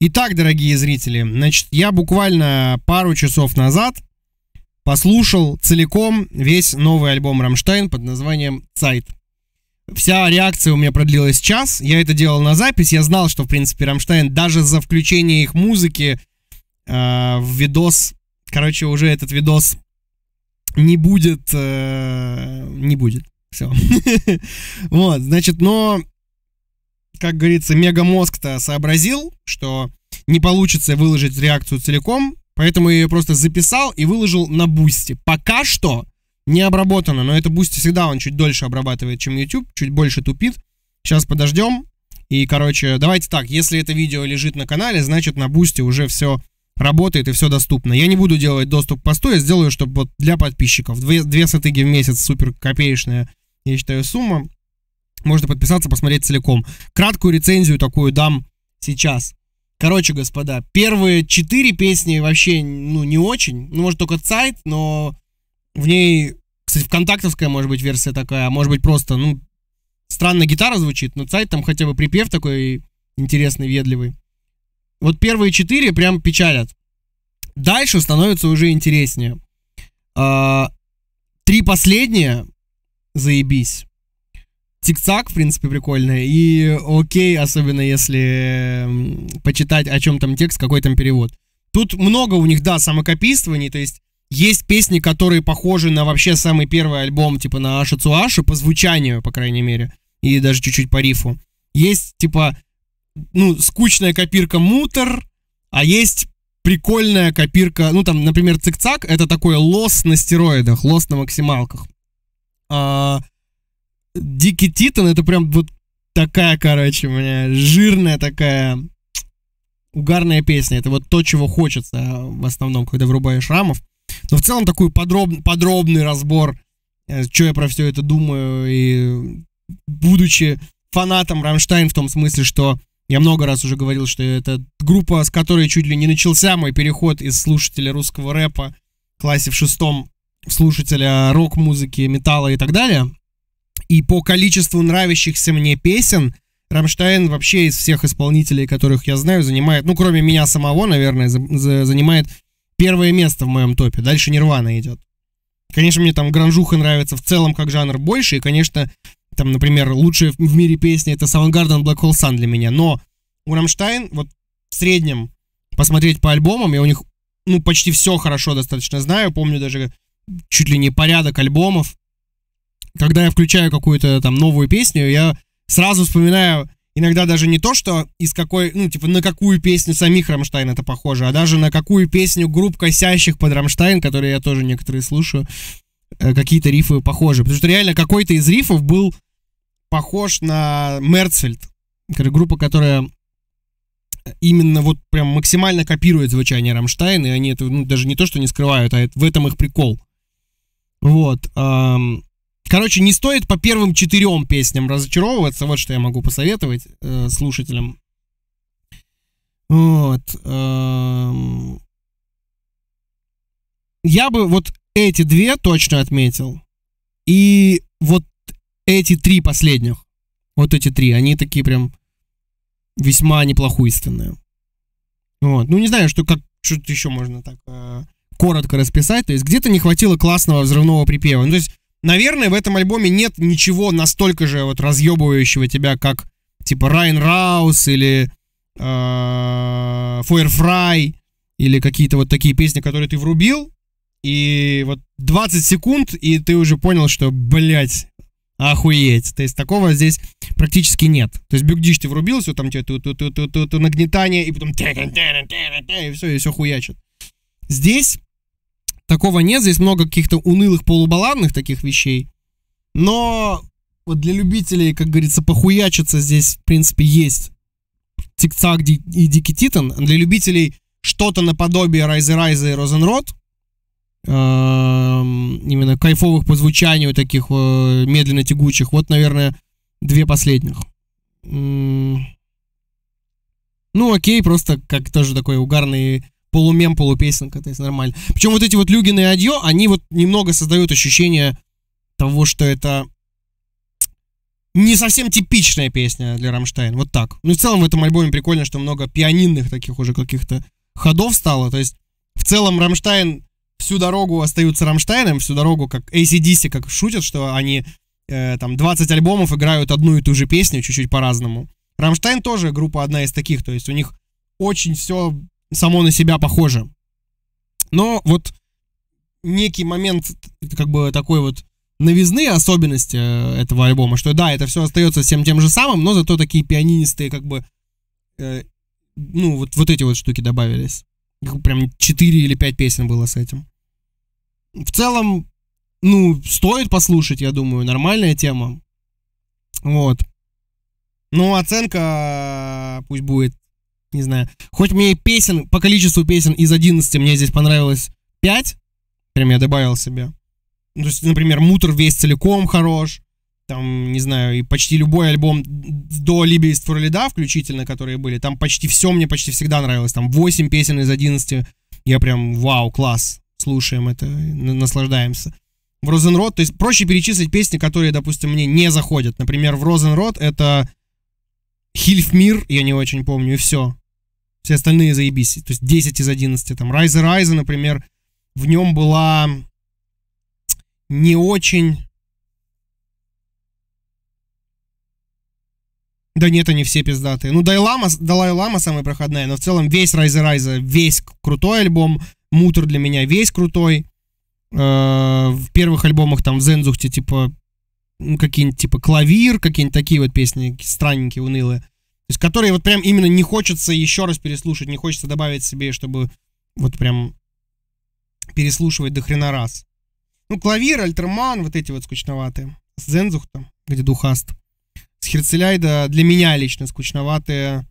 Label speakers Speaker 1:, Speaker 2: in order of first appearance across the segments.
Speaker 1: Итак, дорогие зрители, значит, я буквально пару часов назад послушал целиком весь новый альбом Rammstein под названием «Zeit». Вся реакция у меня продлилась час, я это делал на запись, я знал, что, в принципе, Rammstein даже за включение их музыки в видос, короче, уже этот видос не будет, все. Вот, значит, но, как говорится, мегамозг-то сообразил, что не получится выложить реакцию целиком, поэтому я ее просто записал и выложил на Бусти. Пока что не обработано, но это Бусти всегда, он чуть дольше обрабатывает, чем YouTube, чуть больше тупит. Сейчас подождем. И, короче, давайте так, если это видео лежит на канале, значит на Бусти уже все работает и все доступно. Я не буду делать доступ к посту, я сделаю, чтобы вот для подписчиков. Две сатыги в месяц, супер копеечная, я считаю, сумма. Можно подписаться, посмотреть целиком. Краткую рецензию такую дам сейчас. Короче, господа, первые 4 песни вообще, ну, не очень. Ну, может, только Zeit, но в ней, кстати, вконтактовская, может быть, версия такая, а может быть, просто, ну, странно гитара звучит, но Zeit там хотя бы припев такой интересный, ведливый. Вот первые 4 прям печалят. Дальше становится уже интереснее. 3 последние, заебись. Тик-цак, в принципе, прикольная. И окей, особенно если почитать, о чем там текст, какой там перевод. Тут много у них, да, самокопийствований. То есть песни, которые похожи на вообще самый первый альбом, типа на Аша Цуаша, по звучанию, по крайней мере. И даже чуть-чуть по рифу. Есть, типа, ну, скучная копирка Мутер, а есть прикольная копирка, ну, там, например, Цик-цак, это такой лос на стероидах, лос на максималках. Дикий Титан, это прям вот такая, короче, у меня жирная такая угарная песня. Это вот то, чего хочется в основном, когда врубаешь Рамов. Но в целом такой подробный разбор, что я про все это думаю. И будучи фанатом Rammstein в том смысле, что я много раз уже говорил, что это группа, с которой чуть ли не начался мой переход из слушателя русского рэпа в классе в 6-м в слушателя рок-музыки, металла и так далее. И по количеству нравящихся мне песен Rammstein вообще из всех исполнителей, которых я знаю, занимает, ну, кроме меня самого, наверное, занимает первое место в моем топе. Дальше Нирвана идет. Конечно, мне там гранжуха нравится в целом как жанр больше. И, конечно, там, например, лучшая в мире песня — это Soundgarden Black Hole Sun для меня. Но у Rammstein, вот в среднем, посмотреть по альбомам, я у них, ну, почти все хорошо достаточно знаю. Помню даже чуть ли не порядок альбомов. Когда я включаю какую-то там новую песню, я сразу вспоминаю иногда даже не то, что из какой, ну, типа, на какую песню самих Rammstein это похоже, а даже на какую песню групп косящих под Rammstein, которые я тоже некоторые слушаю, какие-то рифы похожи. Потому что реально какой-то из рифов был похож на Мерцфельд, группа, которая именно вот прям максимально копирует звучание Rammstein, и они это, ну, даже не то, что не скрывают, а в этом их прикол. Вот. Короче, не стоит по первым 4 песням разочаровываться. Вот что я могу посоветовать слушателям. Вот. Я бы вот эти 2 точно отметил. И вот эти 3 последних. Вот эти 3. Они такие прям весьма неплохуйственные. Вот. Ну, не знаю, что-то еще можно так коротко расписать. То есть где-то не хватило классного взрывного припева. Ну, то есть, наверное, в этом альбоме нет ничего настолько же вот разъебывающего тебя, как типа Райан Раус или Firefly, или какие-то вот такие песни, которые ты врубил, и вот 20 секунд, и ты уже понял, что, блять, охуеть. То есть такого здесь практически нет. То есть Бюгдиш ты врубил, все там тебе нагнетание, и потом и все хуячит. Здесь такого нет, здесь много каких-то унылых полубалладных таких вещей, но вот для любителей, как говорится, похуячиться здесь, в принципе, есть Цик-цак и Дикий Титан. Для любителей что-то наподобие Райзе и Розенрод, именно кайфовых по звучанию, таких медленно тягучих, вот, наверное, 2 последних. Ну, окей, просто как тоже такой угарный полумем, полупесенка, то есть нормально. Причем вот эти вот Люгин и Адьё, они вот немного создают ощущение того, что это не совсем типичная песня для Рамштайн, вот так. Ну и в целом в этом альбоме прикольно, что много пианинных таких уже каких-то ходов стало, то есть в целом Рамштайн всю дорогу остаются Рамштайном, всю дорогу как AC/DC, как шутят, что они там 20 альбомов играют одну и ту же песню, чуть-чуть по-разному. Рамштайн тоже группа одна из таких, то есть у них очень все само на себя похоже. Но вот некий момент, как бы такой вот новизны, особенности этого альбома, что да, это все остается всем тем же самым, но зато такие пианинистые, как бы, ну, вот эти вот штуки добавились. Прям 4 или 5 песен было с этим. В целом, ну, стоит послушать, я думаю, нормальная тема. Вот. Ну, оценка пусть будет, не знаю. Хоть мне песен, по количеству песен из 11 мне здесь понравилось 5. Прям я добавил себе. То есть, например, Мутор весь целиком хорош. Там, не знаю, и почти любой альбом до Libya is for Leda включительно, которые были, там почти все мне почти всегда нравилось. Там 8 песен из 11. Я прям, вау, класс. Слушаем это, наслаждаемся. В Розенрод, то есть проще перечислить песни, которые, допустим, мне не заходят. Например, в Розенрод это Хильфмир, я не очень помню, и все. Все остальные заебись. То есть 10 из 11. Там Райза, например, в нем была не очень... Да нет, они все пиздатые. Ну, Далай Лама самая проходная, но в целом весь Райза, весь крутой альбом. Мутор для меня весь крутой. В первых альбомах там в Зензухте типа какие-нибудь типа Клавир, какие-нибудь такие вот песни странненькие, унылые. То есть которые вот прям именно не хочется еще раз переслушать, не хочется добавить себе, чтобы вот прям переслушивать до хрена раз. Ну, Клавир, Альтерман, вот эти вот скучноватые. С Зензухта, где духаст. С Херцеляйда для меня лично скучноватые.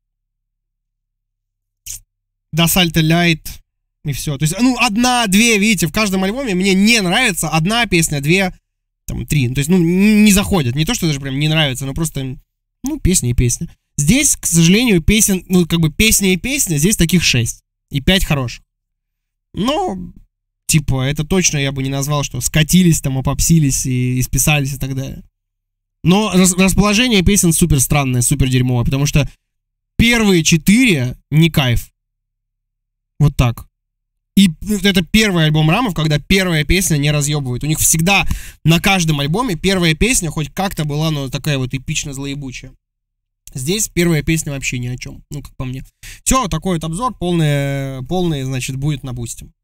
Speaker 1: Das alte Lied. И все. То есть, ну, одна-две, видите, в каждом альбоме мне не нравится одна песня, две, там, три. То есть, ну, не заходят. Не то, что даже прям не нравится, но просто, ну, песня и песня. Здесь, к сожалению, песен, ну, как бы песня и песня, здесь таких 6. И 5 хороших. Но, типа, это точно я бы не назвал, что скатились там, опопсились и списались и так далее. Но расположение песен супер странное, супер дерьмовое, потому что первые 4 не кайф. Вот так. И это первый альбом Рамов, когда первая песня не разъебывает. У них всегда на каждом альбоме первая песня хоть как-то была, но такая вот эпично злоебучая. Здесь первая песня вообще ни о чем, ну, как по мне. Все, такой вот обзор, полный, значит, будет на Бусти.